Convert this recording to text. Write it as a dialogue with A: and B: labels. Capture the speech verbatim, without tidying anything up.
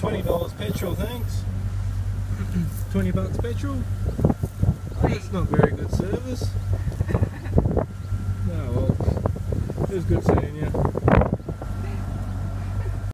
A: twenty dollars petrol, thanks. twenty bucks petrol. That's not very good service. Oh well, it was good seeing you.